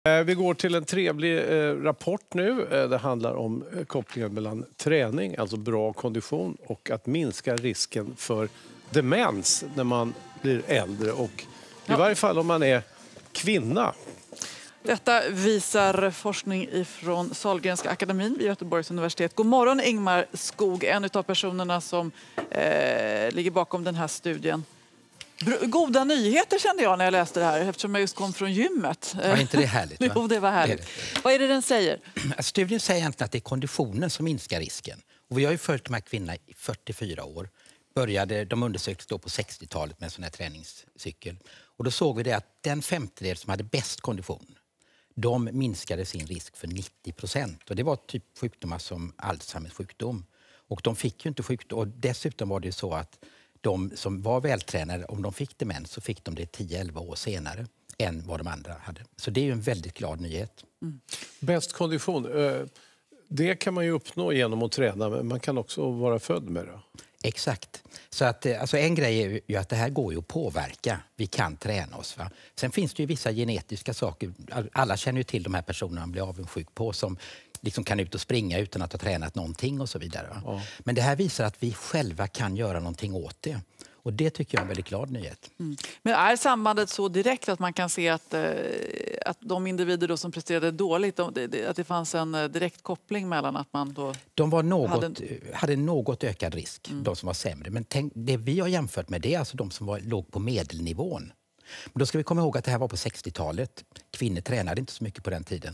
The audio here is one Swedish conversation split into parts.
Vi går till en trevlig rapport nu. Det handlar om kopplingen mellan träning, alltså bra kondition, och att minska risken för demens när man blir äldre och i varje fall om man är kvinna. Detta visar forskning från Sahlgrenska akademin vid Göteborgs universitet. God morgon Ingmar Skog, en av personerna som ligger bakom den här studien. Goda nyheter kände jag när jag läste det här eftersom jag just kom från gymmet. Var inte det härligt? Va? Jo, det var härligt. Det. Vad är det den säger? Studien säger egentligen att det är konditionen som minskar risken. Och vi har ju följt de här kvinnorna i 44 år. De undersöktes då på 60-talet med en sån här träningscykel. Och då såg vi det att den femtedel som hade bäst kondition, de minskade sin risk för 90%. Och det var typ sjukdomar som Alzheimers sjukdom. Och de fick ju inte sjukdom. Och dessutom var det ju så att de som var vältränade, om de fick demens så fick de det 10-11 år senare än vad de andra hade. Så det är ju en väldigt glad nyhet. Mm. Bäst kondition, det kan man ju uppnå genom att träna, men man kan också vara född med det. Exakt. Så att, alltså en grej är ju att det här går ju att påverka. Vi kan träna oss. Va? Sen finns det ju vissa genetiska saker. Alla känner ju till de här personerna man blir avundsjuk på som liksom kan ut och springa utan att ha tränat någonting och så vidare. Va? Ja. Men det här visar att vi själva kan göra någonting åt det. Och det tycker jag är en väldigt glad nyhet. Mm. Men är sambandet så direkt att man kan se att de individer då som presterade dåligt, att det fanns en direkt koppling mellan att man då... De var hade något ökad risk, de som var sämre. Men det vi har jämfört med det är alltså de som låg på medelnivån. Men då ska vi komma ihåg att det här var på 60-talet. Kvinnor tränade inte så mycket på den tiden.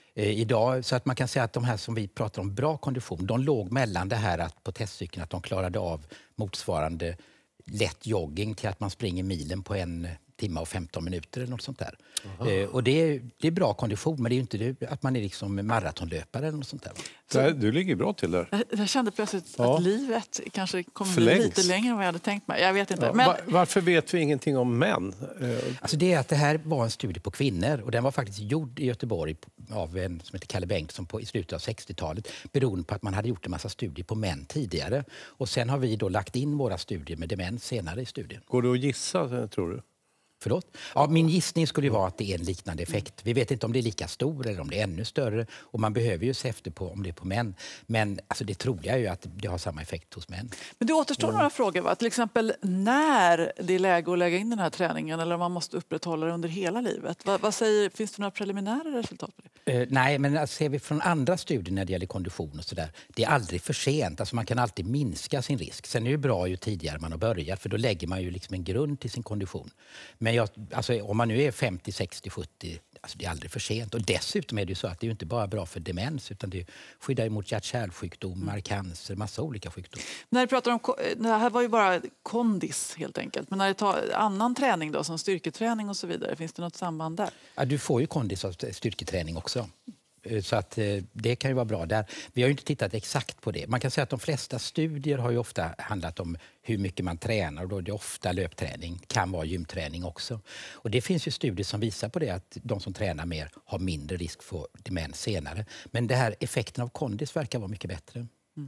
Idag, så att man kan säga att de här som vi pratar om bra kondition, de låg mellan det här att på testcykeln att de klarade av motsvarande lätt jogging till att man springer milen på 1 timme och 15 minuter eller något sånt där. Och det är bra kondition, men det är ju inte att man är liksom maratonlöpare eller något sånt där. Så, du ligger bra till där. Jag kände plötsligt att livet kanske kommer bli lite längre än vad jag hade tänkt mig. Jag vet inte. Ja. Men... Varför vet vi ingenting om män? Alltså det är att det här var en studie på kvinnor och den var faktiskt gjord i Göteborg av en som heter Kalle Bengtsson i slutet av 60-talet, beroende på att man hade gjort en massa studier på män tidigare. Och sen har vi då lagt in våra studier med demens senare i studien. Går det att gissa, tror du? Förlåt? Ja, min gissning skulle ju vara att det är en liknande effekt. Vi vet inte om det är lika stor eller om det är ännu större. Och man behöver ju se efter på om det är på män. Men alltså, det tror jag ju att det har samma effekt hos män. Men det återstår några frågor, va? Till exempel när det är läge att lägga in den här träningen eller om man måste upprätthålla det under hela livet. Finns det några preliminära resultat på det? Nej, men alltså, ser vi från andra studier när det gäller kondition och sådär. Det är aldrig för sent. Alltså, man kan alltid minska sin risk. Sen är det bra ju tidigare man har börjat. För då lägger man ju liksom en grund till sin kondition. Men om man nu är 50, 60, 70, alltså det är aldrig för sent. Och dessutom är det ju så att det är ju inte bara bra för demens utan det skyddar mot hjärt-kärlsjukdomar, cancer, massa olika sjukdomar. När du pratar om, det här var ju bara kondis helt enkelt. Men när det tar annan träning då, som styrketräning och så vidare, finns det något samband där? Ja, du får ju kondis av styrketräning också. Så att det kan ju vara bra där. Vi har ju inte tittat exakt på det. Man kan säga att de flesta studier har ju ofta handlat om hur mycket man tränar och då är det ofta löpträning, kan vara gymträning också. Och det finns ju studier som visar på det att de som tränar mer har mindre risk för demens senare. Men det här effekten av kondis verkar vara mycket bättre.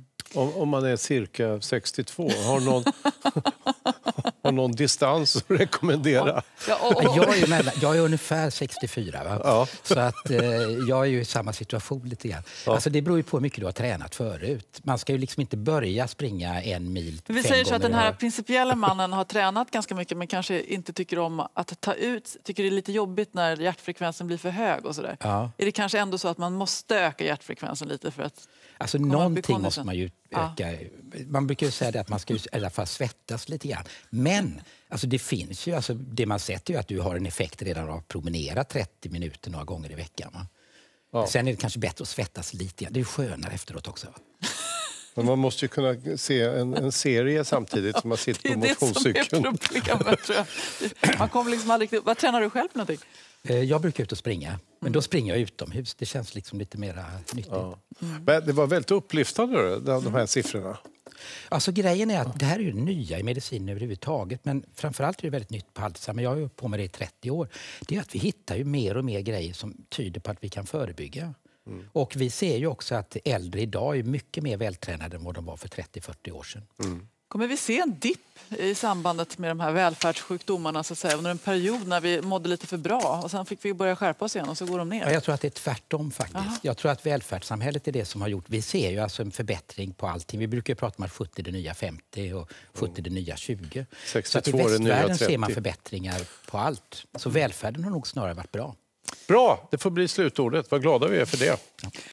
Om man är cirka 62, har någon distans att rekommendera? Jag är ungefär 64. Va? Ja. Så att jag är ju i samma situation lite grann. Ja. Alltså det beror ju på hur mycket du har tränat förut. Man ska ju liksom inte börja springa 1 mil 5 gånger. Vi säger så att den här principiella mannen har tränat ganska mycket men kanske inte tycker om att ta ut, tycker det är lite jobbigt när hjärtfrekvensen blir för hög och sådär. Ja. Är det kanske ändå så att man måste öka hjärtfrekvensen lite för att... Alltså någonting måste man ju öka. Ja. Man brukar ju säga det att man ska i alla fall svettas lite grann. Men alltså det finns ju, alltså det man sett är ju att du har en effekt redan av att promenera 30 minuter några gånger i veckan. Va? Ja. Sen är det kanske bättre att svettas lite grann. Det är ju skönare efteråt också. Va? Men man måste ju kunna se en serie samtidigt som man sitter på motionscykeln. Det är det som är problemet, tror jag. Man kommer liksom aldrig... Vad tränar du själv för någonting? Jag brukar ut och springa. Men då springer jag utomhus. Det känns liksom lite mer nyttigt. Ja. Men det var väldigt upplyftande de här siffrorna. Alltså grejen är att det här är ju nya i medicin överhuvudtaget. Men framförallt är det väldigt nytt på Alzheimer. Jag har ju på med det i 30 år. Det är att vi hittar ju mer och mer grejer som tyder på att vi kan förebygga. Och vi ser ju också att äldre idag är mycket mer vältränade än vad de var för 30-40 år sedan. Kommer vi se en dipp i sambandet med de här välfärdssjukdomarna så att säga, under en period när vi mådde lite för bra och sen fick vi börja skärpa oss igen och så går de ner? Ja, jag tror att det är tvärtom faktiskt. Aha. Jag tror att välfärdssamhället är det som har gjort... Vi ser ju alltså en förbättring på allting. Vi brukar ju prata om att 70 är det nya 50 och 70 är det nya 20. 62 så att i är det nya västvärlden 30. ser man förbättringar på allt. Så välfärden har nog snarare varit bra. Bra, det får bli slutordet. Vad glada vi är för det.